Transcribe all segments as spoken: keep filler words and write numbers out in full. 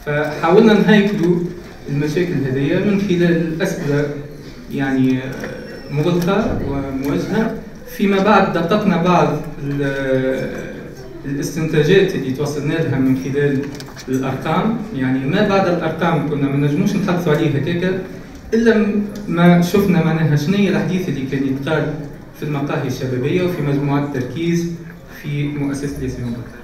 فحاولنا نهيكلوا المشاكل هذه من خلال أسئلة يعني مغلقة وموجهة. فيما بعد دققنا بعض الاستنتاجات اللي توصلنا لها من خلال الأرقام، يعني ما بعد الأرقام كنا ما نجموش نحدثوا عليه هكاكا إلا ما شفنا معناها شنو هي الأحاديث اللي كان يتقال في المقاهي الشبابية وفي مجموعات تركيز في مؤسسة ياسمين بكر.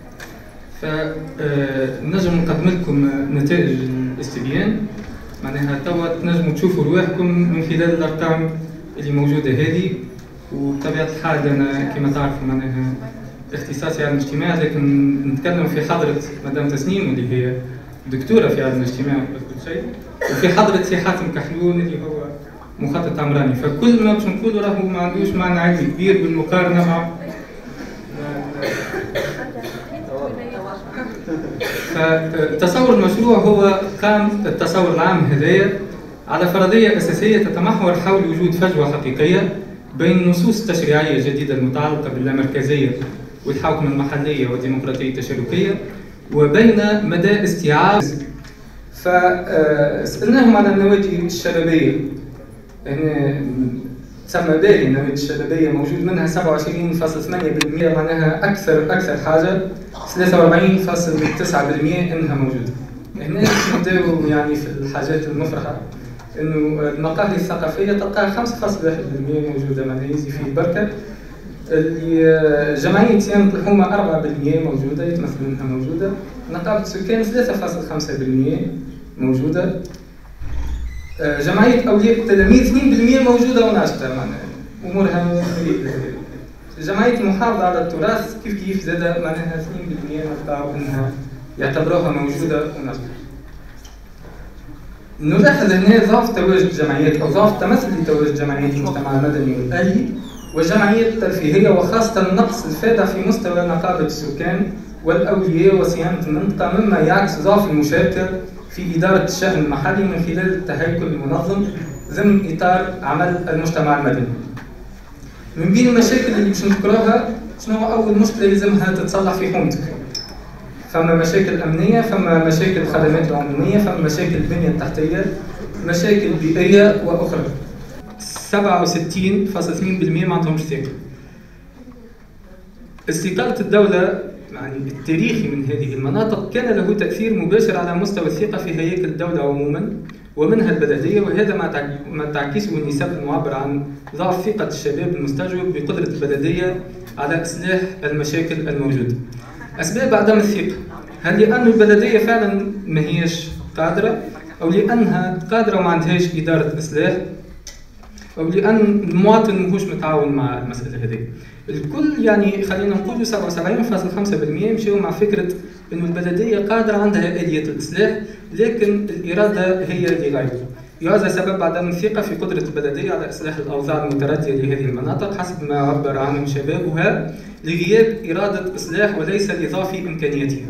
فنجم نقدم لكم نتائج الاستبيان، معناها توا تنجموا تشوفوا رواحكم من خلال الأرقام اللي موجودة هذه. وبطبيعة الحال أنا كما تعرفوا معناها اختصاصي علم الاجتماع، لكن نتكلم في حضرة مدام تسنيم اللي هي دكتورة في علم الاجتماع وكل شيء، وفي حضرة سي حاتم كحلون اللي هو مخطط عمراني. فكل ما باش نقولوا راهو ما عندوش معنى علمي كبير بالمقارنة مع فتصور المشروع هو قام التصور العام هذايا على فرضية أساسية تتمحور حول وجود فجوة حقيقية بين النصوص التشريعية الجديدة المتعلقة باللامركزية والحوكمة المحلية والديمقراطية التشاركية وبين مدى استيعاب. فسألناهم على النوادي الشبابية، يعني تسمى باهي النوادي الشبابية موجود منها سبعة وعشرين فاصلة ثمانية بالمئة، معناها أكثر أكثر حاجة ثلاثة وأربعين فاصلة تسعة بالمئة إنها موجودة. هنا نبداو يعني في الحاجات المفرحة، إنه المقاهي الثقافية تلقاها خمسة فاصلة واحد بالمئة موجودة، معناها يزي فيه بركة. اللي جمعية صيانة الحومة أربعة بالمئة موجودة، يتمثل منها موجودة. نقابة السكان ثلاثة فاصلة خمسة بالمئة موجودة. جمعية أولياء التلاميذ اثنين بالمئة موجودة وناشطة، معناها أمورها جمعية المحافظة على التراث كيف كيف زادة، معناها اثنين بالمئة نلقاو إنها يعتبروها موجودة وناشطة. نلاحظ هنا ضعف تواجد الجمعيات أو ضعف تمثل لتواجد جمعيات المجتمع المدني والآلي والجمعيات الترفيهية، وخاصة نقص الفادح في مستوى نقابة السكان والأولياء وصيانة المنطقة، مما يعكس ضعف المشاركة في إدارة الشأن المحلي من خلال التهيكل المنظم ضمن إطار عمل المجتمع المدني. من بين المشاكل اللي باش نذكروها، شنو هو أول مشكلة يلزمها تتصلح في حومتك؟ فما مشاكل أمنية، فما مشاكل خدمات عمومية، فما مشاكل بنية تحتية، مشاكل بيئية وأخرى. سبعة وستين فاصلة اثنين بالمئة ما عندهمش ثقة. استقالة الدولة يعني التاريخي من هذه المناطق كان له تأثير مباشر على مستوى الثقة في هياكل الدولة عموما ومنها البلدية، وهذا ما تعكسه النسب المعبر عن ضعف ثقة الشباب المستجوب بقدرة البلدية على إصلاح المشاكل الموجودة. أسباب عدم الثقة، هل لأن البلدية فعلا ما هيش قادرة، أو لأنها قادرة وما عندهاش إدارة إصلاح، أو لأن المواطن ماهوش متعاون مع المسألة هذه؟ الكل يعني خلينا نقولوا سبعة وسبعين فاصلة خمسة بالمئة مشيو مع فكرة إنه البلدية قادرة عندها آلية الإصلاح، لكن الإرادة هي اللي غايبة. وهذا سبب عدم الثقة في قدرة البلدية على إصلاح الأوضاع المتردية لهذه المناطق حسب ما عبر عنه شبابها، لغياب إرادة إصلاح وليس لضعف إمكانياتها.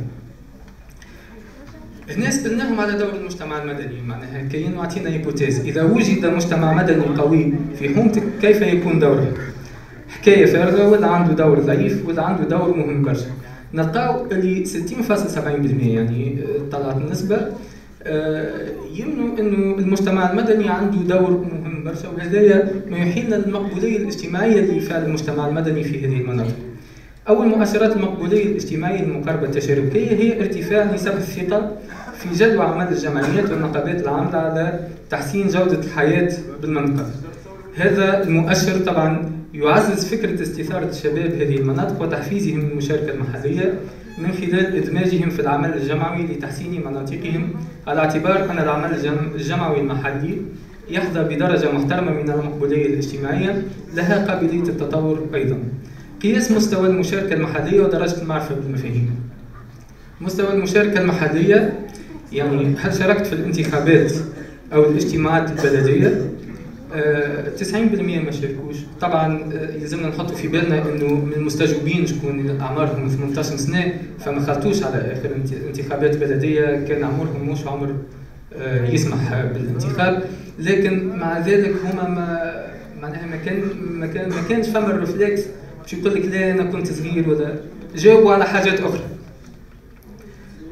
هنا سألناهم على دور المجتمع المدني، معناها كاين وعطينا هيبوتيز، إذا وجد مجتمع مدني قوي في حومتك كيف يكون دوره؟ حكاية فارغة ولا عنده دور ضعيف ولا عنده دور مهم برشا؟ نلقاو اللي ستين فاصلة سبعين بالمئة يعني طلعت النسبة يمنوا انه المجتمع المدني عنده دور مهم برشا، وهذايا ما يحيل المقبولية الاجتماعية لفعل المجتمع المدني في هذه المناطق. أول مؤشرات المقبولية الاجتماعية المقاربة التشاركية هي ارتفاع نسب الثقة في جدوى عمل الجمعيات والنقابات العاملة على تحسين جودة الحياة بالمنطقة. هذا المؤشر طبعا يعزز فكرة استثارة الشباب هذه المناطق وتحفيزهم للمشاركة المحلية من خلال إدماجهم في العمل الجمعوي لتحسين مناطقهم، على اعتبار أن العمل الجمعوي المحلي يحظى بدرجة محترمة من المقبولية الاجتماعية لها قابلية التطور أيضا. قياس مستوى المشاركة المحلية ودرجة المعرفة بالمفاهيم. مستوى المشاركة المحلية يعني هل شاركت في الانتخابات أو الاجتماعات البلدية؟ تسعين بالمئة ما شاركوش. طبعا يلزمنا نحطوا في بالنا انه من المستجوبين شكون اعمارهم ثمانية عشر سنه، فما خلطوش على اخر انتخابات بلديه كان عمرهم مش عمر يسمح بالانتخاب، لكن مع ذلك هما ما معناها ما كان ما كان ما كانش فما الرفلكس باش يقول لك لا انا كنت صغير، ولا جاوبوا على حاجات اخرى.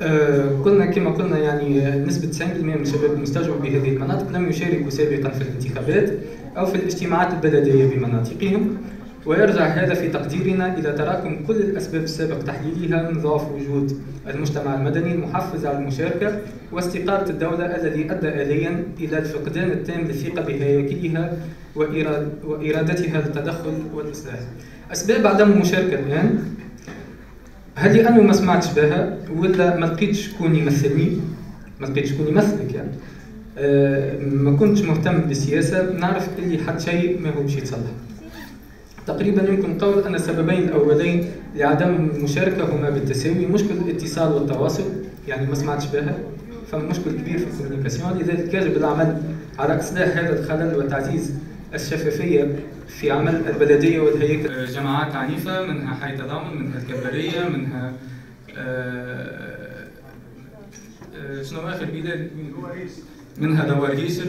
آه، قلنا كما قلنا يعني نسبة تسعين بالمئة من الشباب المستجوب بهذه المناطق لم يشاركوا سابقا في الانتخابات أو في الاجتماعات البلدية بمناطقهم، ويرجع هذا في تقديرنا إلى تراكم كل الأسباب السابق تحليلها من ضعف وجود المجتمع المدني المحفز على المشاركة واستقالة الدولة الذي أدى آليا إلى الفقدان التام للثقة بهياكلها وإرادتها للتدخل والإصلاح. أسباب عدم المشاركة الآن، هل لأنه ما سمعتش بها ولا ما لقيتش شكون يمثلني؟ ما لقيتش شكون يمثلك يعني. أه ما كنتش مهتم بالسياسة، نعرف اللي حد شيء ما هو باش يتصلح. تقريبا يمكن قول أن السببين الأولين لعدم المشاركة هما بالتساوي، مشكل الاتصال والتواصل، يعني ما سمعتش بها، فما مشكل كبير في الكوميونيكاسيون، لذلك يجب العمل على إصلاح هذا الخلل وتعزيز الشفافية في عمل البلدية والهياكل. جماعات عنيفة منها حي تضامن، منها الكبرية، منها آه آه شنو آخر بلاد؟ منها دوار جيشر.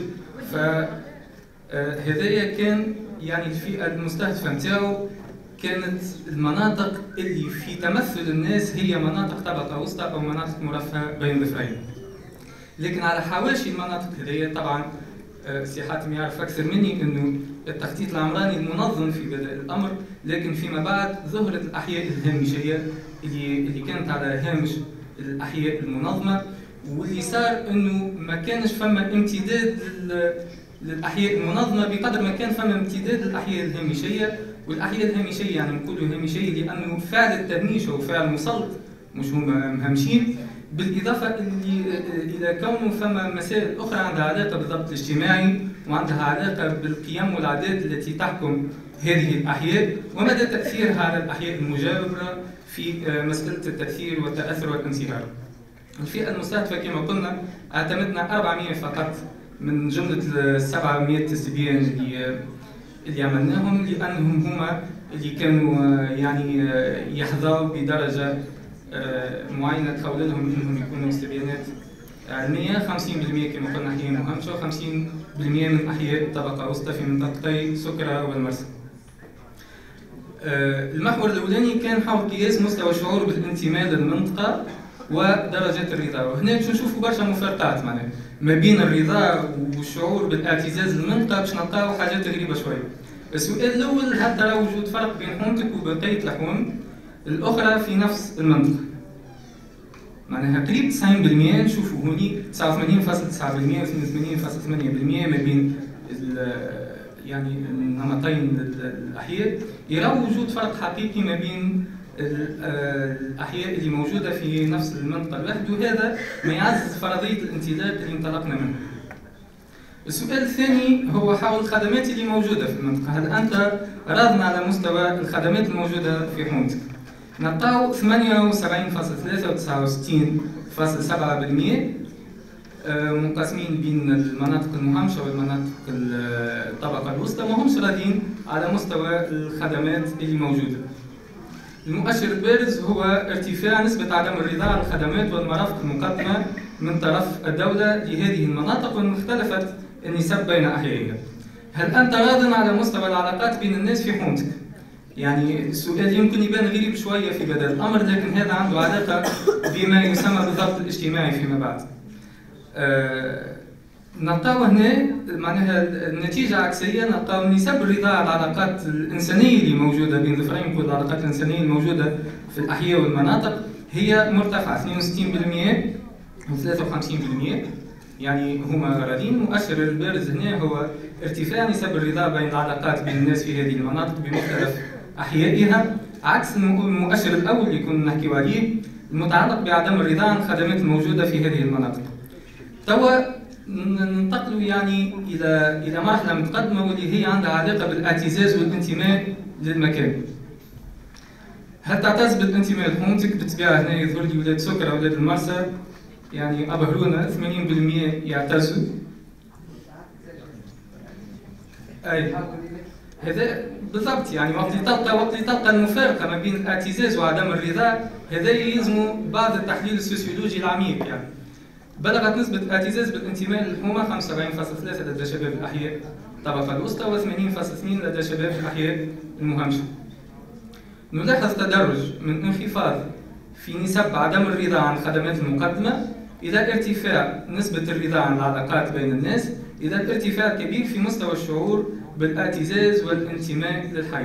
فهذايا كان يعني الفئة المستهدفة نتاعو كانت المناطق اللي في تمثل الناس هي مناطق طبقة وسطى أو مناطق مرفهة بين ظفرين. لكن على حواشي المناطق هذيا طبعا سي حاتم يعرف أكثر مني إنه التخطيط العمراني المنظم في بدء الأمر، لكن فيما بعد ظهرت الأحياء الهامشية اللي اللي كانت على هامش الأحياء المنظمة، واللي صار إنه ما كانش فما امتداد للأحياء المنظمة بقدر ما كان فما امتداد للأحياء الهامشية. والأحياء الهامشية يعني نقولوا هامشية لأنه فعل التهميش هو فعل مسلط مش هما مهمشين، بالإضافة اللي إلى كونه فما مسائل أخرى عندها علاقة بالضبط الاجتماعي وعندها علاقة بالقيم والعادات التي تحكم هذه الأحياء ومدى تأثيرها على الأحياء المجاورة في مسألة التأثير والتأثر والانصهار. الفئة المستهدفة كما قلنا اعتمدنا أربعمئة فقط من جملة سبعمئة تسبيان اللي اللي عملناهم، لأنهم هما اللي كانوا يعني يحظوا بدرجة معينة تخول لهم انهم يكونوا استبيانات علمية. خمسين بالمئة كما قلنا أحياء مهمشة وخمسين بالمئة من أحياء الطبقة الوسطى في منطقتي سكرة والمرسى. المحور الأولاني كان حول قياس مستوى الشعور بالانتماء للمنطقة ودرجة الرضا، وهنا باش نشوفوا برشا مفارقات معناها ما بين الرضا والشعور بالاعتزاز للمنطقة، باش نلقاو حاجات غريبة شوية. السؤال الأول، هل ترى وجود فرق بين حومتك وبقية الحوم الأخرى في نفس المنطقة؟ معناها قريب تسعين بالمئة نشوفوا هوني تسعة وثمانين فاصلة تسعة بالمئة و ثمانية وثمانين فاصلة ثمانية بالمئة ما بين يعني النمطين الأحياء يراو وجود فرق حقيقي ما بين الأحياء اللي موجودة في نفس المنطقة الواحد، وهذا ما يعزز فرضية الانطلاق اللي انطلقنا منه. السؤال الثاني هو حول الخدمات اللي موجودة في المنطقة، هل أنت راض على مستوى الخدمات الموجودة في حومتك؟ نلقاو ثمانية وسبعين فاصلة ثلاثة و تسعة وستين فاصلة سبعة بالمئة منقسمين بين المناطق المهمشة والمناطق الطبقة الوسطى، ما همش راضين على مستوى الخدمات اللي موجودة. المؤشر البارز هو ارتفاع نسبة عدم الرضا على الخدمات والمرافق المقدمة من طرف الدولة لهذه المناطق ومختلفة النسب بين أحيائها. هل أنت راض على مستوى العلاقات بين الناس في حومتك؟ يعني السؤال يمكن يبان غريب شوية في بداية الأمر، لكن هذا عنده علاقة بما يسمى بالضبط الاجتماعي فيما بعد. أه نلقاو هنا معناها النتيجة عكسية، نلقاو نسب الرضا على العلاقات الإنسانية اللي موجودة بين ظفرين، كل العلاقات الإنسانية الموجودة في الأحياء والمناطق هي مرتفعة اثنين وستين بالمئة و ثلاثة وخمسين بالمئة، يعني هما راضين. المؤشر البارز هنا هو ارتفاع نسب الرضا بين العلاقات بين الناس في هذه المناطق بمختلف أحيائها، عكس المؤشر الأول اللي كنا نحكيو عليه المتعلق بعدم الرضا عن الخدمات الموجودة في هذه المناطق. توا ننتقلوا يعني إلى إلى مرحلة متقدمة واللي هي عندها علاقة بالاعتزاز والانتماء للمكان. هل تعتز بالانتماء لحومتك؟ بالطبيعة هنا يظهر لي ولاد سكرة ولاد المرسى يعني أبهرونا ثمانين بالمئة يعتزوا. أي هذا بالضبط، يعني وقت اللي تلقى وقت اللي تلقى المفارقة ما بين الاعتزاز وعدم الرضا، هذا يلزم بعض التحليل السوسيولوجي العميق. يعني بلغت نسبة الاعتزاز بالانتماء للحومة خمسة وسبعين فاصلة ثلاثة لدى شباب الأحياء الطبقة الوسطى و ثمانين فاصلة اثنين لدى شباب الأحياء المهمشة. نلاحظ تدرج من انخفاض في نسب عدم الرضا عن الخدمات المقدمة، إلى ارتفاع نسبة الرضا عن العلاقات بين الناس، إلى الارتفاع الكبير في مستوى الشعور بالاعتزاز والانتماء للحي.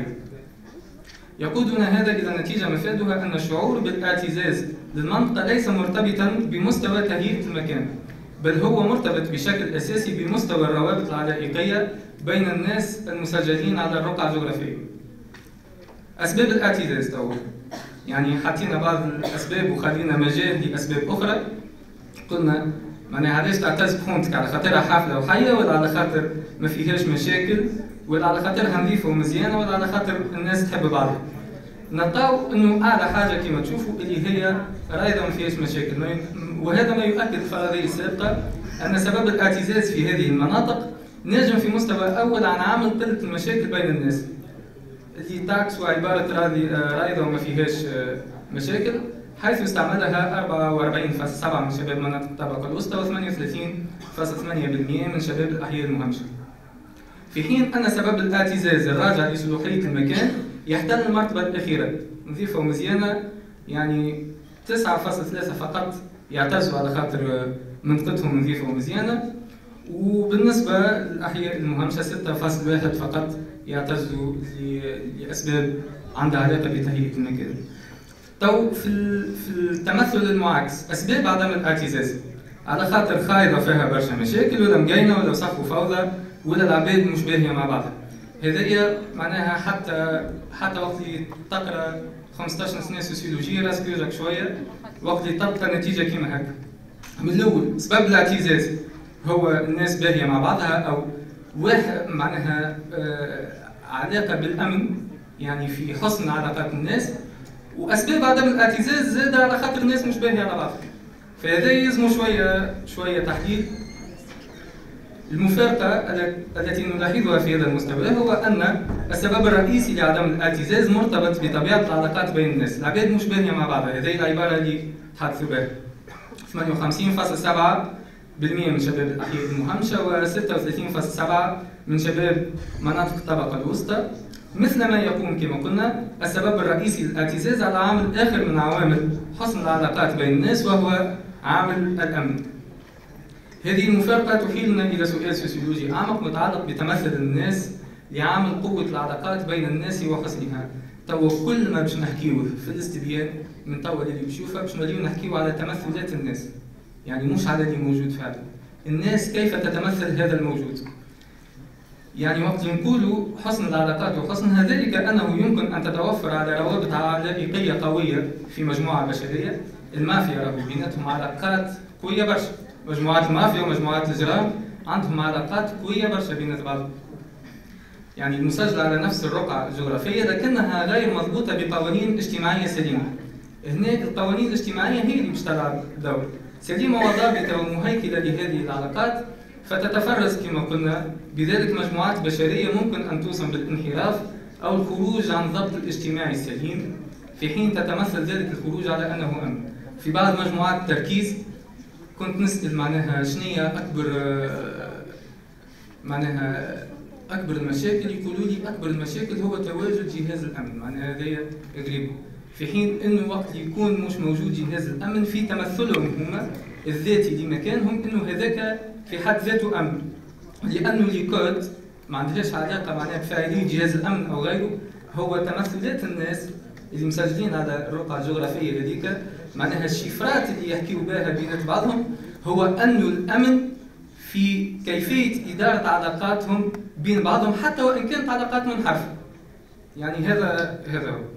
يقودنا هذا إلى نتيجة مفادها أن الشعور بالاعتزاز للمنطقة ليس مرتبطا بمستوى تهيئة المكان، بل هو مرتبط بشكل أساسي بمستوى الروابط العلائقية بين الناس المسجلين على الرقعة الجغرافية. أسباب الاعتزاز تو يعني حطينا بعض الأسباب وخلينا مجال لأسباب أخرى. قلنا معناها علاش تعتز بخونتك، على خاطرها حافلة وحية، ولا على خاطر ما فيهاش مشاكل، ولا على خاطرها نظيفة ومزيانة، ولا على خاطر الناس تحب بعضها. نلقاو انه اعلى حاجه كما تشوفوا اللي هي رايده ما فيهاش مشاكل، وهذا ما يؤكد الفرضيه السابقه ان سبب الاعتزاز في هذه المناطق نجم في مستوى اول عن عامل قله المشاكل بين الناس، اللي تعكس عباره رايده وما فيهاش مشاكل، حيث استعملها أربعة وأربعين فاصلة سبعة من شباب مناطق الطبقه الوسطى وثمانية وثلاثين فاصلة ثمانية بالمئة من شباب الاحياء المهمشه. في حين ان سبب الاعتزاز الراجع لصلوحيه المكان يحتل المرتبة الأخيرة، نظيفة ومزيانة، يعني تسعة فاصلة ثلاثة فقط يعتزوا على خاطر منطقتهم نظيفة ومزيانة، وبالنسبة للأحياء المهمشة ستة فاصلة واحد فقط يعتزوا لأسباب عندها علاقة بتهيئة المكان. تو في التمثل المعاكس، أسباب عدم الاعتزاز على خاطر خايضة فيها برشا مشاكل، ولا مقاينة، ولا صف وفوضى، ولا العباد مش باهية مع بعضها. هذه معناها حتى حتى وقت اللي تقرا خمسطاش سنه سوسيولوجيا راسك يوجعك شويه وقت اللي تلقى نتيجه كيما هكا. من الاول سبب الاعتزاز هو الناس باهيه مع بعضها، او واحد معناها آه علاقه بالامن، يعني في حسن علاقات الناس، واسباب عدم الاعتزاز زاد على خاطر الناس مش باهيه على بعضها. فهذا يلزموا شويه شويه تحديد. المفارقة التي نلاحظها في هذا المستوى هو أن السبب الرئيسي لعدم الاعتزاز مرتبط بطبيعة العلاقات بين الناس، العباد مش باهية مع بعضها، هذه العبارة اللي تحدثوا بها. ثمانية وخمسين فاصلة سبعة بالمئة من شباب الأحياء المهمشة و ستة وثلاثين فاصلة سبعة من شباب مناطق الطبقة الوسطى، مثلما يقوم كما قلنا السبب الرئيسي للاعتزاز على عامل آخر من عوامل حسن العلاقات بين الناس، وهو عامل الأمن. هذه المفارقة تحيلنا إلى سؤال سوسيولوجي أعمق متعلق بتمثل الناس لعامل قوة العلاقات بين الناس وحسنها. تو كل ما باش نحكيوه في الاستبيان من توا اللي بشوفها باش نوليو نحكيو على تمثلات الناس، يعني مش على اللي موجود فعلا. الناس كيف تتمثل هذا الموجود؟ يعني وقت نقولوا حسن العلاقات وحسنها، ذلك أنه يمكن أن تتوفر على روابط علائقية قوية في مجموعة بشرية. المافيا راهو بيناتهم علاقات قوية برشا، مجموعات المافيا ومجموعات الجرائم عندهم علاقات قوية برشا بين بعضهم. يعني المسجلة على نفس الرقعة الجغرافية لكنها غير مربوطة بقوانين اجتماعية سليمة. هنا القوانين الاجتماعية هي اللي باش تلعب دور سليمة وضابطة ومهيكلة لهذه العلاقات، فتتفرز كما قلنا بذلك مجموعات بشرية ممكن أن توصل بالانحراف أو الخروج عن الضبط الاجتماعي السليم، في حين تتمثل ذلك الخروج على أنه أمن. في بعض مجموعات التركيز كنت نسأل معناها شنية أكبر معناها أكبر المشاكل، يقولوا لي أكبر المشاكل هو تواجد جهاز الأمن، معناها هذايا قريب، في حين إنه وقت يكون مش موجود جهاز الأمن في تمثلهم هما الذاتي لمكانهم إنه هذاك في حد ذاته أمن، لأنه الكود ما عندهاش علاقة معناها بفاعلية جهاز الأمن أو غيره، هو تمثلات الناس اللي مسجلين على الرقعة الجغرافية هذيك، معناها الشفرات اللي يحكيوا بها بين بعضهم هو أنه الأمن في كيفية إدارة علاقاتهم بين بعضهم حتى وإن كانت علاقات منحرفة. يعني هذا هذا هو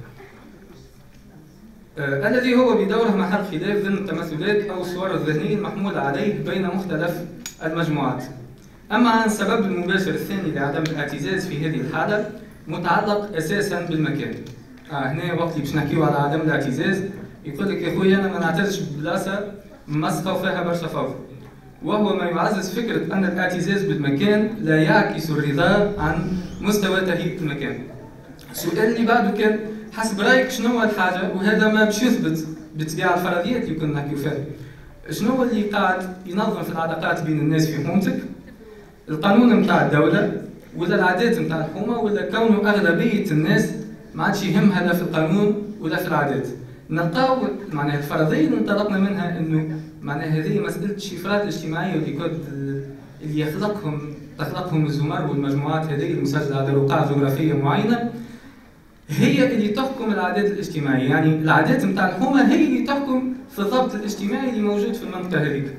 آه الذي هو بدوره محل خلاف ضمن التمثلات أو الصور الذهنية المحمولة عليه بين مختلف المجموعات. أما عن السبب المباشر الثاني لعدم الاعتزاز في هذه الحالة متعلق أساسا بالمكان. آه هنا وقت باش نحكيو على عدم الاعتزاز يقول لك يا خويا أنا ما نعتزش ببلاصة مسخة وفيها برشا فوضى، وهو ما يعزز فكرة أن الاعتزاز بالمكان لا يعكس الرضا عن مستوى تهيئة المكان. السؤال اللي بعده كان حسب رأيك شنو هو الحاجة، وهذا ما باش يثبت بالطبيعة الفرضيات اللي كنا نحكيو فيها. شنو هو اللي قاعد ينظم في العلاقات بين الناس في حومتك؟ القانون نتاع الدولة ولا العادات نتاع الحومة، ولا كونه أغلبية الناس ما عادش يهمها لا في القانون ولا في العادات؟ نلقاو معناها الفرضيه اللي انطلقنا منها انه معناها هذه مساله الشفرات الاجتماعيه اللي كود اللي يخلقهم تخلقهم الزمر والمجموعات هذه المسجله على رقعه جغرافيه معينه هي اللي تحكم العادات الاجتماعيه، يعني العادات نتاع الحومه هي اللي تحكم في الضبط الاجتماعي اللي موجود في المنطقه هذيك.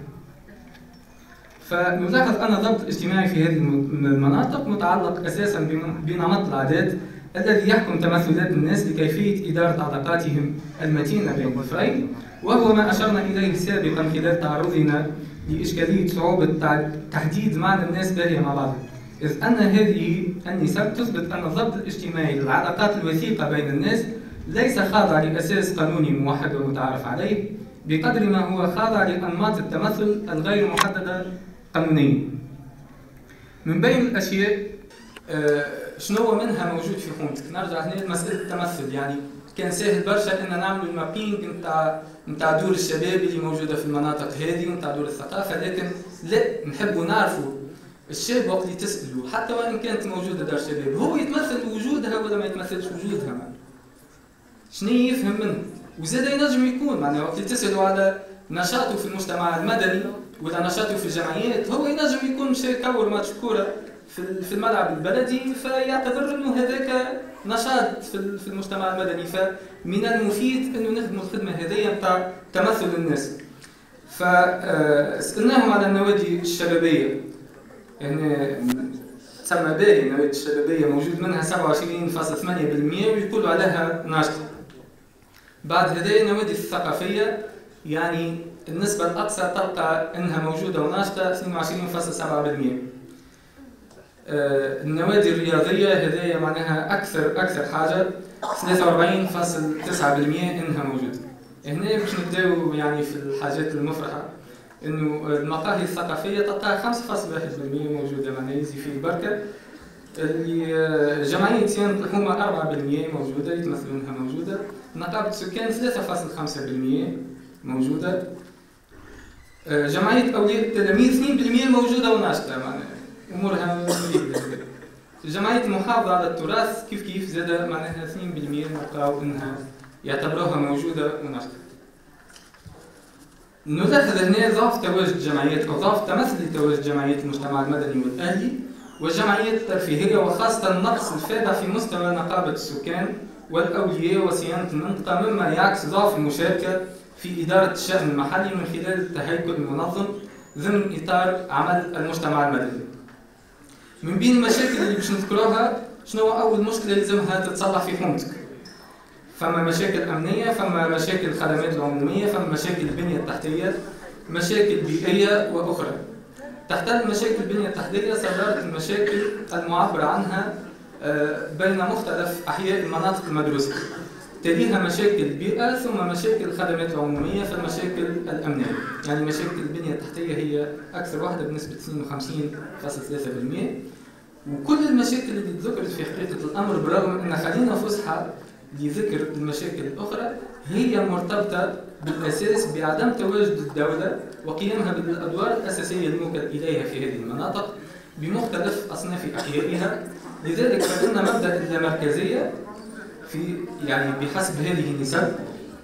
فنلاحظ ان الضبط الاجتماعي في هذه المناطق متعلق اساسا بنمط العادات الذي يحكم تمثلات الناس لكيفيه اداره علاقاتهم المتينه بين الفريق، وهو ما اشرنا اليه سابقا خلال تعرضنا لاشكاليه صعوبه تحديد معنى الناس باهيه مع بعض، إذ أن هذه النسب تثبت أن الضبط الاجتماعي للعلاقات الوثيقة بين الناس ليس خاضع لأساس قانوني موحد ومتعارف عليه بقدر ما هو خاضع لأنماط التمثل الغير محددة قانونيا. من بين الأشياء آه شنو منها موجود في حومتك؟ نرجع هنا لمسألة التمثل، يعني كان سهل برشا أن نعمل المابينج نتاع نتاع دور الشباب اللي موجودة في المناطق هذه ونتاع دور الثقافة، لكن لا نحبوا نعرفوا الشاب وقت اللي تسأله حتى وإن كانت موجودة دار شباب هو يتمثل وجودها ولا ما يتمثلش وجودها، شنو يفهم منه؟ وزاد ينجم يكون معناها وقت اللي تسأله على نشاطه في المجتمع المدني ولا نشاطه في الجمعيات هو ينجم يكون مشى يكور ماتش كورة في الملعب البلدي فيعتبر انه هذاك نشاط في المجتمع المدني، فمن المفيد انه نخدموا الخدمة هذيا نتاع تمثل الناس. فسألناهم على النوادي الشبابية، يعني تسمى باهي النوادي الشبابية موجود منها سبعة وعشرين فاصلة ثمانية بالمئة ويقولوا عليها ناشطة. بعد هذه النوادي الثقافية يعني النسبة الأقصى تلقى أنها موجودة وناشطة اثنين وعشرين فاصلة سبعة بالمئة. آه النوادي الرياضية هذه معناها أكثر أكثر حاجة ثلاثة وأربعين فاصلة تسعة بالمئة أنها موجودة. هنا باش نبداو يعني في الحاجات المفرحة، انه المقاهي الثقافيه تلقاها خمسة فاصلة واحد بالمئة موجوده معناها يزي في بركه. اللي جمعيه صيانه الحومه أربعة بالمئة موجوده يتمثلونها موجوده. نقابه السكان ثلاثة فاصلة خمسة بالمئة موجوده. جمعيه اولياء التلاميذ اثنين بالمئة موجوده وناشطه معناها امورها مليئه. جمعيه المحافظه على التراث كيف كيف زاد معناها اثنين بالمئة نلقاو انها يعتبروها موجوده وناشطه. نلاحظ هنا ضعف تواجد الجمعيات او ضعف تمثل تواجد جمعيات المجتمع المدني والاهلي والجمعيات الترفيهيه، وخاصه النقص الفادح في مستوى نقابه السكان والاولياء وصيانه المنطقه، مما يعكس ضعف المشاركه في اداره الشان المحلي من خلال التهيكل المنظم ضمن اطار عمل المجتمع المدني. من بين المشاكل اللي باش نذكروها شنو اول مشكله لازمها تتصلح في حومتك؟ فما مشاكل أمنية، فما مشاكل خدمات العمومية، فما مشاكل البنية التحتية، مشاكل بيئية وأخرى. تحت المشاكل البنية التحتية صدرت المشاكل المعبر عنها بين مختلف أحياء المناطق المدروسة. تليها مشاكل البيئة ثم مشاكل الخدمات العمومية فالمشاكل الأمنية. يعني مشاكل البنية التحتية هي أكثر واحدة بنسبة اثنين وخمسين فاصلة ثلاثة بالمئة. وكل المشاكل اللي ذكرت في حقيقة الأمر برغم أن خلينا فسحة لذكر المشاكل الأخرى هي مرتبطة بالأساس بعدم تواجد الدولة وقيامها بالأدوار الأساسية الموكل إليها في هذه المناطق بمختلف أصناف أحيائها. لذلك فإن مبدأ اللامركزية في يعني بحسب هذه النسب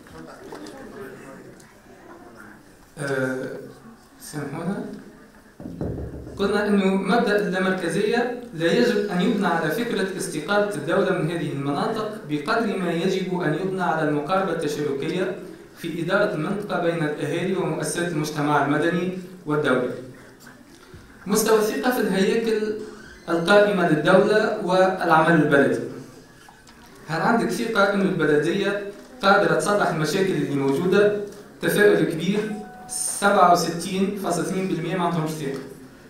أه سامحونا قلنا أنه مبدأ اللامركزية لا يجب أن يبنى على فكرة استقالة الدولة من هذه المناطق بقدر ما يجب أن يبنى على المقاربة التشاركية في إدارة المنطقة بين الأهالي ومؤسسات المجتمع المدني والدولة. مستوى الثقة في الهياكل القائمة للدولة والعمل البلدي. هل عندك ثقة أن البلدية قادرة تصلح المشاكل اللي موجودة؟ تفاؤل كبير سبعة وستين فاصلة اثنين بالمئة ما عندهمش ثقة.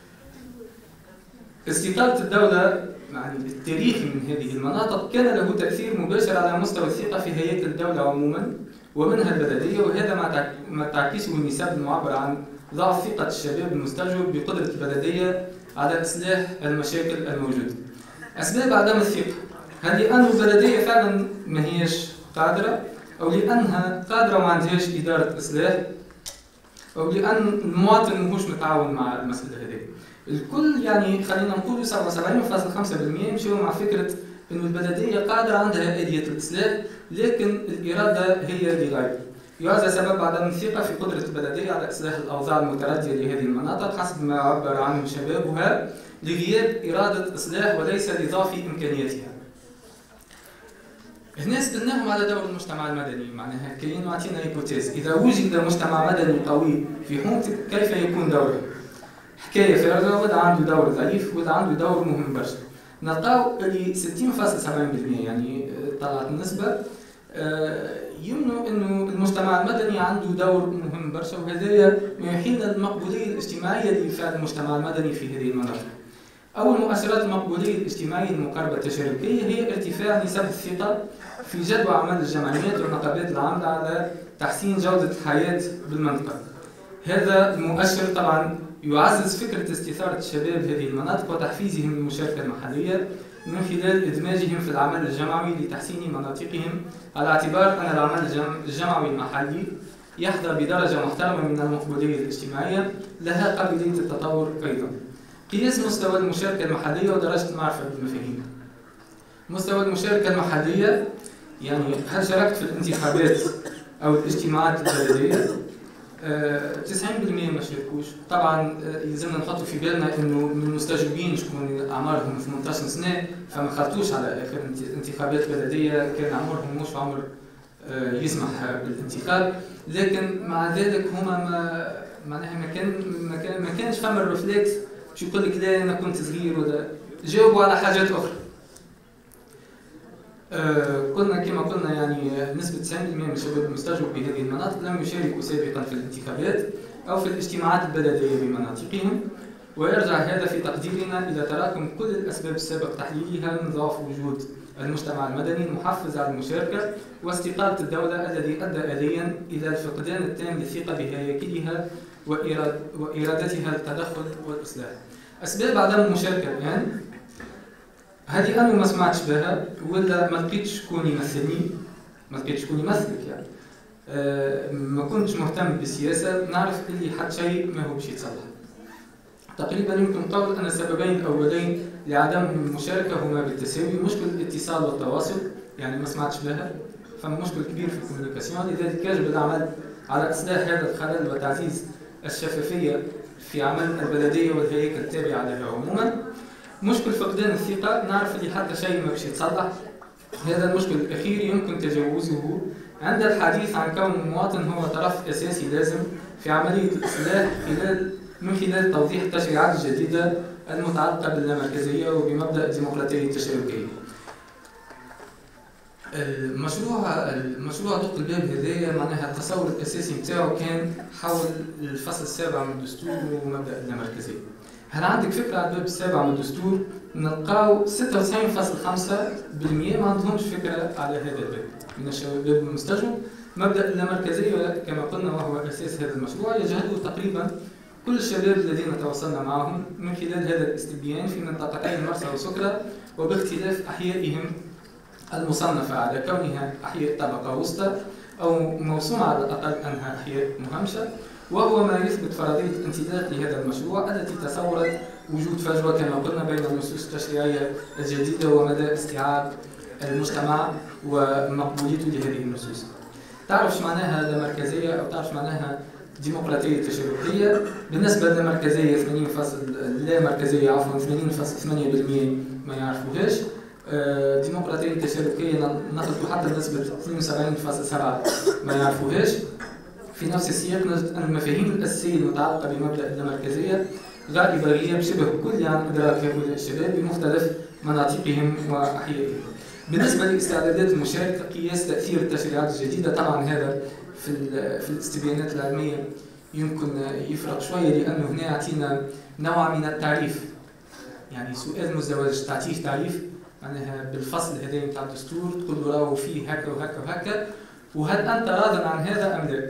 استقالة الدولة يعني التاريخي من هذه المناطق كان له تأثير مباشر على مستوى الثقة في هياكل الدولة عموما ومنها البلدية، وهذا ما تعكسه النسب المعبر عن ضعف ثقة الشباب المستجوب بقدرة البلدية على إصلاح المشاكل الموجودة. أسباب عدم الثقة، هل لأن البلدية فعلا ما هيش قادرة أو لأنها قادرة وما عندهاش إدارة إصلاح أو لأن المواطن ماهوش متعاون مع المسألة هذه؟ الكل يعني خلينا نقول سبعة وسبعين فاصلة خمسة بالمئة يمشيوا مع فكرة إنه البلدية قادرة عندها آلية الإصلاح لكن الإرادة هي لغاية. يعزى سبب عدم الثقة في قدرة البلدية على إصلاح الأوضاع المتردية لهذه المناطق حسب ما عبر عنه شبابها لغياب إرادة إصلاح وليس لضعف إمكانياتها. هنا سألناهم على دور المجتمع المدني، معناها كاين وعطينا هيبوتيز، إذا وجد مجتمع مدني قوي في حومتك كيف يكون دوره؟ حكاية فارغة ولا عنده دور ضعيف ولا عنده دور مهم برشا. نلقاو اللي ستين فاصلة سبعين بالمئة يعني طلعت النسبة يمنوا انه المجتمع المدني عنده دور مهم برشا، وهذا ما يحيل المقبولية الاجتماعية لفعل المجتمع المدني في هذه المناطق. أول مؤشرات المقبولية الاجتماعية المقاربة التشاركية هي ارتفاع نسب الثقة في جدوى أعمال الجمعيات والنقابات العاملة على تحسين جودة الحياة بالمنطقة. هذا المؤشر طبعا يعزز فكرة استثارة الشباب هذه المناطق وتحفيزهم للمشاركة المحلية من خلال إدماجهم في العمل الجمعوي لتحسين مناطقهم، على اعتبار أن العمل الجمعوي المحلي يحظى بدرجة محترمة من المقبولية الاجتماعية لها قابلية التطور أيضا. قياس مستوى المشاركة المحلية ودرجة المعرفة بالمفاهيم. مستوى المشاركة المحلية يعني هل شاركت في الانتخابات أو الاجتماعات البلدية؟ تسعين بالمئة ما شاركوش. طبعا يلزمنا نحط في بالنا انه من المستجوبين شكون اعمارهم ثمانية عشر سنه فما خرطوش على اخر انتخابات بلديه، كان عمرهم مش عمر يسمح بالانتخاب، لكن مع ذلك هما ما معناها ما كان ما كان ما كانش فما الرفلكس شو يقول لك لا انا كنت صغير ولا جاوبوا على حاجات اخرى. آه قلنا كما قلنا يعني نسبة تسعين بالمئة من الشباب المستجوب بهذه المناطق لم يشاركوا سابقا في الانتخابات أو في الاجتماعات البلدية بمناطقهم، ويرجع هذا في تقديرنا إلى تراكم كل الأسباب السابق تحليلها من ضعف وجود المجتمع المدني المحفز على المشاركة واستقالة الدولة الذي أدى آليا إلى الفقدان التام للثقة بهياكلها وإراد وإرادتها للتدخل والإصلاح. أسباب عدم المشاركة الآن هذه أنا ما سمعتش بها ولا ما لقيتش شكون يمثلني، ما لقيتش شكون يمثلك يعني. أه ما كنتش مهتم بالسياسة، نعرف اللي حد شيء ما هو باش يتصلح. تقريبا يمكن قول أن السببين الأولين لعدم المشاركة هما بالتساوي، مشكل الاتصال والتواصل يعني ما سمعتش بها، فما مشكل كبير في الكوميونيكاسيون، لذلك يجب العمل على إصلاح هذا الخلل وتعزيز الشفافية في عمل البلدية والهياكل التابعة لها عموما. مشكل فقدان الثقة نعرف اللي حتى شيء ما باش يتصلح، هذا المشكل الأخير يمكن تجاوزه عند الحديث عن كون المواطن هو طرف أساسي لازم في عملية الإصلاح خلال من خلال توضيح التشريعات الجديدة المتعلقة باللامركزية وبمبدأ الديمقراطية التشاركية. المشروع المشروع دق الباب هذايا معناها التصور الأساسي نتاعو كان حول الفصل السابع من الدستور ومبدأ اللامركزية. هل عندك فكرة على الباب السابع من الدستور؟ نلقاو ستة وتسعين فاصلة خمسة بالمئة ما عندهمش فكرة على هذا الباب من الشباب المستجوب. مبدأ اللامركزية كما قلنا وهو أساس هذا المشروع يجهله تقريبا كل الشباب الذين تواصلنا معهم من خلال هذا الاستبيان في منطقتي مرسى وسكرة، وباختلاف أحيائهم المصنفة على كونها أحياء طبقة وسطى أو موسوعة على الأقل أنها أحياء مهمشة، وهو ما يثبت فرضية الانطلاق لهذا المشروع التي تصورت وجود فجوة كما قلنا بين النصوص التشريعية الجديدة ومدى استيعاب المجتمع ومقبوليته لهذه النصوص. تعرف شو معناها اللامركزية أو تعرف معناها ديمقراطية تشاركية؟ بالنسبة للمركزية ثمانين فاصل لا مركزية عفوا ثمانين فاصلة ثمانية بالمئة ما يعرفوهاش. ديمقراطية تشاركية ناخذ حتى نسبة اثنين وسبعين فاصلة سبعة ما يعرفوهاش. في نفس السياق نجد أن المفاهيم الأساسية المتعلقة بمبدأ اللامركزية غالبا غياب شبه كلي عن إدراك هؤلاء الشباب بمختلف مناطقهم وأحيائهم. بالنسبة لاستعدادات المشاركة قياس تأثير التشريعات الجديدة، طبعا هذا في في الاستبيانات العلمية يمكن يفرق شوية لأنه هنا يعطينا نوع من التعريف، يعني سؤال مزدوج تعطيه تعريف معناها بالفصل هذا نتاع الدستور تقول له راهو فيه هكا وهكا وهكا وهل أنت راض عن هذا أم لا؟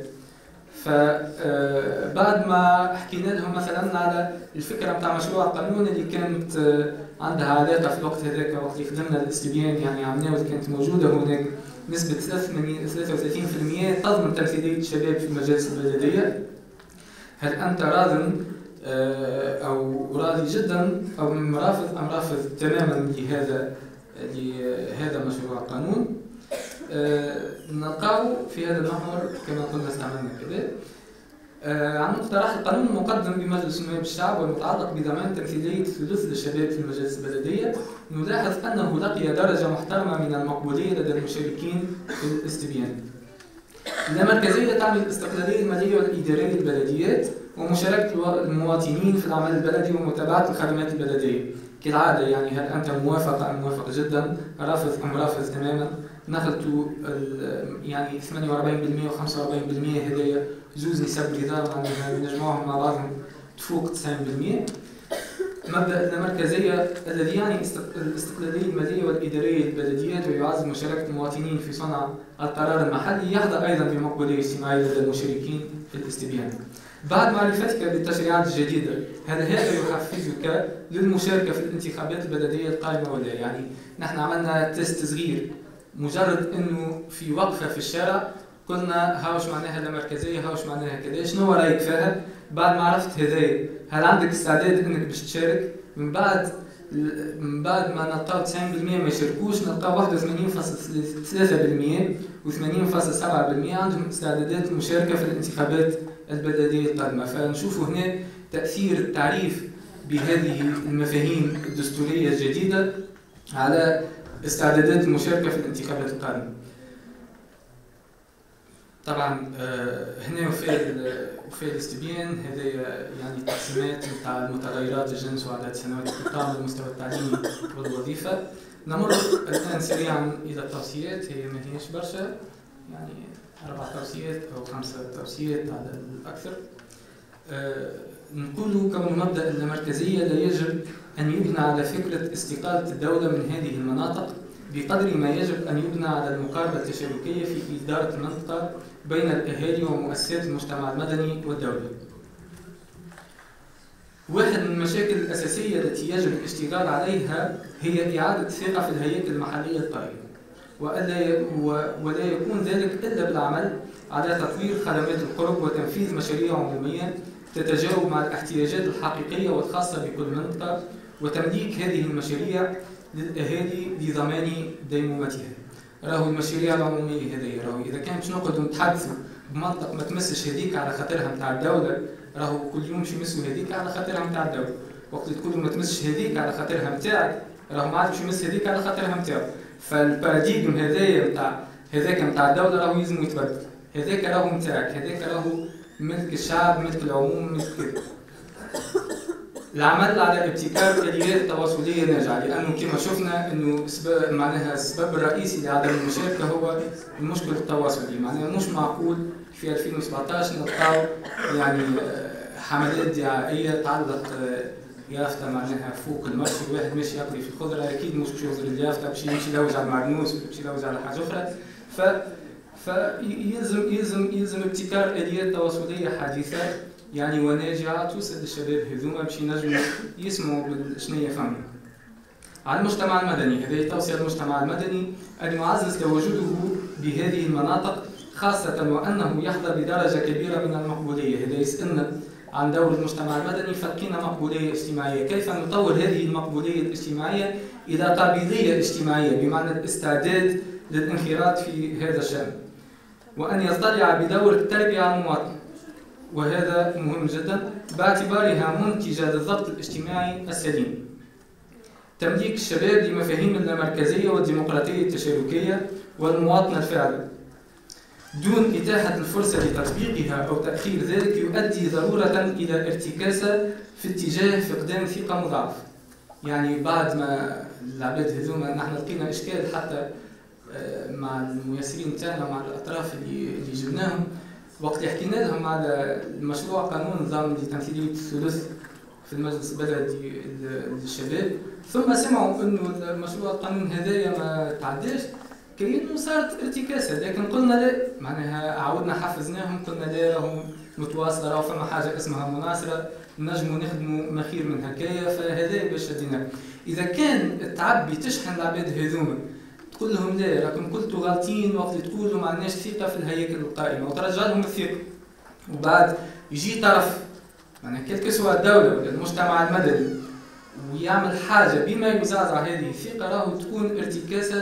فبعد ما حكينا لهم مثلا على الفكره نتاع مشروع القانون اللي كانت عندها علاقه في الوقت هذاك وقت اللي خدمنا الاستبيان يعني عملناه كانت موجوده هناك نسبه ثلاثة وثلاثين بالمئة تضمن تمثيليه الشباب في المجالس البلديه. هل انت راض او راضي جدا او رافض ام رافض تماما لهذا لهذا مشروع القانون؟ نلقاه في هذا المحور كما قلنا استعملنا كذا. عن مقترح القانون المقدم بمجلس نواب الشعب والمتعلق بضمان تمثيلية ثلث للشباب في المجالس البلدية، نلاحظ أنه لقي درجة محترمة من المقبولية لدى المشاركين في الاستبيان. اللامركزية تعني الاستقلالية المالية والإدارية للبلديات ومشاركة المواطنين في العمل البلدي ومتابعة الخدمات البلدية. كالعادة يعني هل أنت موافق أم موافق جدا، رافض أم رافض تماما، نقلت يعني ثمانية وأربعين بالمئة و خمسة وأربعين بالمئة هذايا جوز نسب الإدارة معناها نجمعهم مع بعضهم تفوق تسعين بالمئة. مبدأ اللامركزية الذي يعني الاستقلالية المالية والإدارية للبلديات ويعزز مشاركة المواطنين في صنع القرار المحلي يحظى أيضا بمقبولية اجتماعية لدى المشاركين في الاستبيان. بعد معرفتك بالتشريعات الجديدة، هل هذا يحفزك للمشاركة في الانتخابات البلدية القادمة ولا؟ يعني نحن عملنا تيست صغير، مجرد انه في وقفة في الشارع قلنا هاوش معناها اللامركزية، هاوش معناها كذا، شنو رأيك فيها؟ بعد ما عرفت هذايا هل عندك استعداد انك باش تشارك؟ من بعد من بعد ما نلقاو تسعين بالمئة ما يشاركوش، نلقاو واحد وثمانين فاصلة ثلاثة بالمئة و ثمانين فاصلة سبعة بالمئة عندهم استعدادات المشاركة في الانتخابات البلدية القادمة. فنشوفوا هنا تأثير التعريف بهذه المفاهيم الدستورية الجديدة على استعدادات المشاركة في الانتخابات القادمة. طبعا هنا وفي وفي الاستبيان هذا يعني تقسيمات نتاع المتغيرات الجنس وعدد سنوات الإقامة المستوى التعليمي والوظيفة. نمر الآن سريعا إلى التوصيات، هي ما هيش برشا، يعني أربع توصيات أو خمسة توصيات على الأكثر. أه نقول كون مبدأ اللامركزية لا يجب أن يبنى على فكرة استقالة الدولة من هذه المناطق بقدر ما يجب أن يبنى على المقاربة التشاركية في إدارة المنطقة بين الأهالي ومؤسسات المجتمع المدني والدولة. واحد من المشاكل الأساسية التي يجب الاشتغال عليها هي إعادة الثقة في الهياكل المحلية القائمة، ولا يكون ذلك إلا بالعمل على تطوير خدمات القرب وتنفيذ مشاريع عمومية تتجاوب مع الاحتياجات الحقيقية والخاصة بكل منطقة، وتمليك هذه المشاريع للأهالي لضمان ديمومتها. راهو المشاريع العمومية هذه راهو إذا كان باش نقعدوا نتحدثوا بمنطق ما تمسش هذيك على خاطرها نتاع الدولة، راهو كل يوم شو يمسوا هذيك على خاطرها نتاع الدولة، وقت تقولوا ما تمسش هذيك على خاطرها نتاعك راهو ما عادش يمس هذيك على خاطرها نتاعو. فالباراديغم هذايا نتاع هذاك نتاع الدولة راهو يلزم يتبدل، هذاك راهو نتاعك، هذاك راهو ملك الشعب، ملك العموم، ملك كذا. العمل على ابتكار آليات تواصلية ناجعة، لأنه كما شفنا أنه سبب معناها السبب الرئيسي لعدم المشاركة هو المشكل التواصلي. معناها مش معقول في ألفين وسبعطاش نلقاو يعني حملات دعائية تعلق يافطة معناها فوق المرشي، واحد ماشي يقضي في الخضرة أكيد مش باش يوصل اليافطة باش يمشي يلوج على المعدنوس ولا باش يلوج على حاجة أخرى. ف فيلزم يلزم يلزم ابتكار آليات تواصلية حديثة يعني وناجعة توصل للشباب هذوما باش ينجموا يسمعوا شنيا فهموا. على المجتمع المدني، هذه توصية المجتمع المدني أن يعزز تواجده بهذه المناطق خاصة وأنه يحظى بدرجة كبيرة من المقبولية. هذا يسألنا عن دور المجتمع المدني، فلقينا مقبولية اجتماعية، كيف نطور هذه المقبولية الاجتماعية إلى قابلية اجتماعية بمعنى الاستعداد للانخراط في هذا الشأن، وأن يطلع بدور التربية على المواطن، وهذا مهم جدا باعتبارها منتجة للضبط الاجتماعي السليم. تمليك الشباب لمفاهيم اللامركزية والديمقراطية التشاركية والمواطنة الفاعلة دون إتاحة الفرصة لتطبيقها أو تأخير ذلك يؤدي ضرورة إلى ارتكاسة في اتجاه فقدان ثقة مضاعف. يعني بعد ما العباد هذوما نحن لقينا إشكال حتى مع الميسرين تاعنا مع الأطراف اللي اللي جبناهم وقت اللي حكينا لهم على المشروع قانون نظام لتمثيلية الثلث في المجلس البلدي للشباب، ثم سمعوا انه المشروع القانون هذايا ما تعداش، كأنه صارت ارتكاسه، لكن قلنا لا، معناها عاودنا حفزناهم قلنا لا راهم متواصله، راهو فما حاجه اسمها مناصره نجموا نخدموا ما خير من هكايا، فهذا باش شدينا. اذا كان تعبي تشحن العباد هذوما تقول لهم لا راكم كنتوا غالطين وقت تقولوا ما عندناش ثقه في الهياكل القائمه وترجع لهم الثقه، وبعد يجي طرف معناها كيف سواء الدوله ولا المجتمع المدني ويعمل حاجه بما يزعزع هذه الثقه، راهو تكون ارتكاسه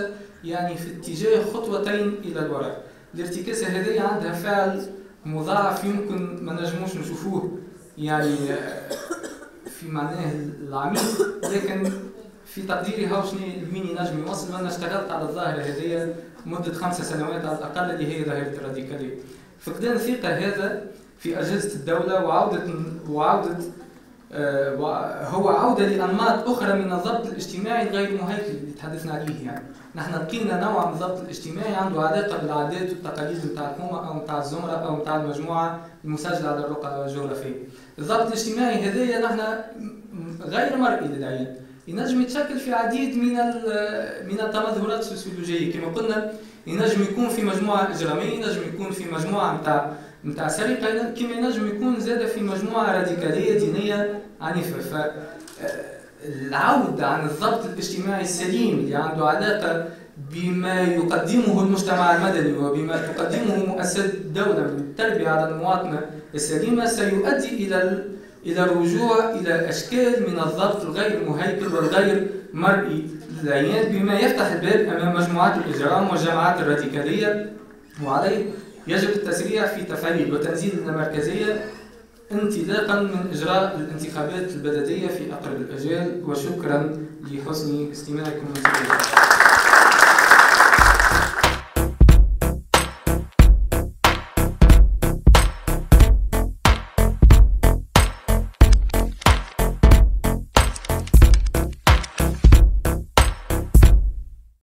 يعني في اتجاه خطوتين إلى الوراء. الارتكاسة هذه عندها فعل مضاعف يمكن ما نجموش نشوفوه يعني في معناه العميق، لكن في تقديري هاو شنو لوين ينجم يوصل. وانا اشتغلت على الظاهرة هذه مدة خمسة سنوات على الأقل اللي هي ظاهرة الراديكالية. فقدان الثقة هذا في أجهزة الدولة وعودة وعودة آه هو عودة لأنماط أخرى من الضبط الاجتماعي غير مهيكل اللي تحدثنا عليه. يعني نحن لقينا نوع من الضبط الاجتماعي عنده علاقة بالعادات والتقاليد نتاع الحكومة أو نتاع الزمرة أو نتاع المجموعة المسجلة على الرقعة الجغرافية. الضبط الاجتماعي هذايا نحن غير مرئي للعين، ينجم يتشكل في عديد من من التمظهرات السوسيولوجية. كما قلنا ينجم يكون في مجموعة إجرامية، ينجم يكون في مجموعة نتاع نتاع سرقة، كما ينجم يكون زاد في مجموعة راديكالية دينية عنيفة. فالعودة عن الضبط الاجتماعي السليم اللي عنده علاقة بما يقدمه المجتمع المدني وبما تقدمه مؤسسات الدولة من التربية على المواطنة السليمة سيؤدي إلى إلى الرجوع إلى أشكال من الضبط الغير مهيكل والغير مرئي للعيان، بما يفتح الباب أمام مجموعات الإجرام والجماعات الراديكالية. وعليه يجب التسريع في تفعيل وتنزيل المركزية انطلاقا من إجراء الانتخابات البلدية في أقرب الأجال. وشكرا لحسن استماعكم.